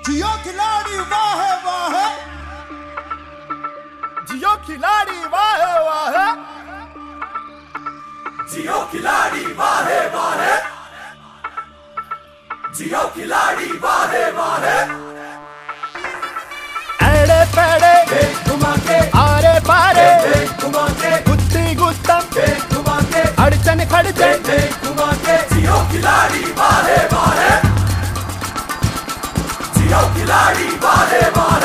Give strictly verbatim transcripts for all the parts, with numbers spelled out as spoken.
जियो खिलाड़ी वाह वाह, जियो खिलाड़ी वाह वाह, जियो खिलाड़ी वाह वाह, जियो खिलाड़ी वाह वाह। एड़े पेड़े घुमा के आरे पारे घुमा के गुत्ती गुत्तम घुमा के अड़चन खड़चन घुमा के जियो खिलाड़ी वाह वाह, जियो खिलाड़ी वाह वाह।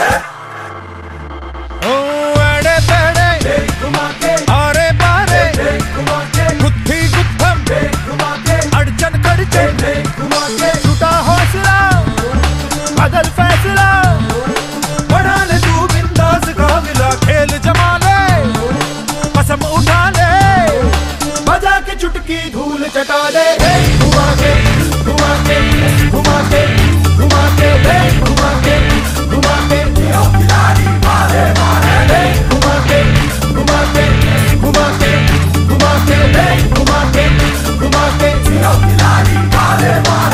ओ एड़े पेड़े घुमा के आरे पारे घुमा के गुत्ती गुत्तम घुमा के अड़चन खड़चन घुमा के टूटा हौसला बदल फैसला, बढ़ा ले तू बिंदास काबिला, खेल जमा ले कसम उठा ले, बजा के चुटकी धूल चटा दे। घुमा के घुमा के घुमा के घुमा के घुमा के घुमा के जियो खिलाड़ी वाह वाह। घुमा के घुमा के घुमा के घुमा के घुमा के घुमा के जियो खिलाड़ी वाह वाह।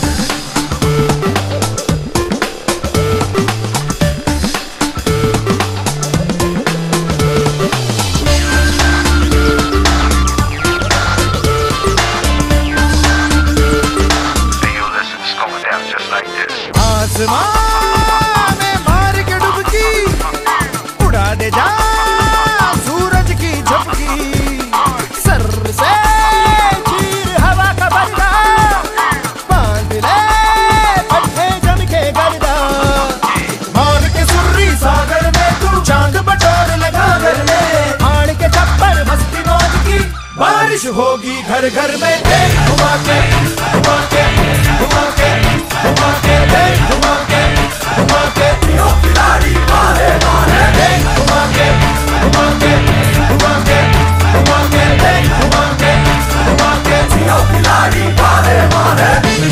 आसमां में मार के डुबकी उड़ा दे जा सूरज की झपकी, सर से चीर हवा का पर्दा, बांध ले पट्टे जम के गर्दा, मार के सुर्री सागर में तू चांद बटोर लगा घर में, हाड़ के छप्पर मस्ती मौज की बारिश होगी घर घर में। घुमा के घुमा के घुमा के घुमा के घुमा के घुमा के जियो खिलाड़ी वाह वाह। घुमा के घुमा के घुमा के घुमा के घुमा के घुमा के जियो खिलाड़ी वाह वाह।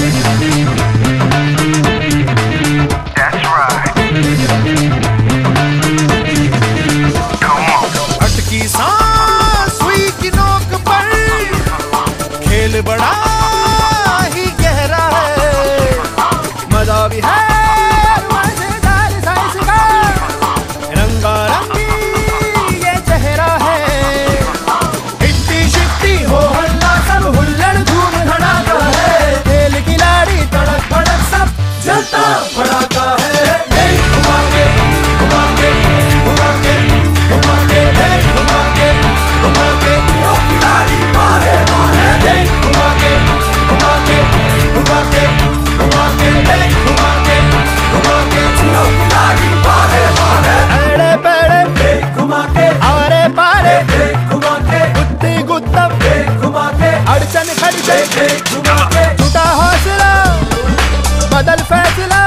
अटकी सांस हुई की नोक पर, खेल बड़ा ही गहरा है, मजा भी है मजेदार साइंस का, रंगारंगी ये चेहरा है, हिट्टी शिट्टी हो हल्ला सब हुल्लड़ धूम धड़ाका है, खेल खिलाड़ी तड़क भड़क सब जलता पड़ाका है। घुमा के घुमा के घुमा के घुमा के घुमा के घुमा के जियो खिलाड़ी वाह वाह। घुमा के घुमा के घुमा के घुमा के घुमा के घुमा के जियो खिलाड़ी वाह वाह। एड़े पेड़े घुमा के आरे पारे घुमा के गुत्ती गुत्तम घुमा के अड़चन खड़चन घुमा के टूटा हौसला बदल फैसला,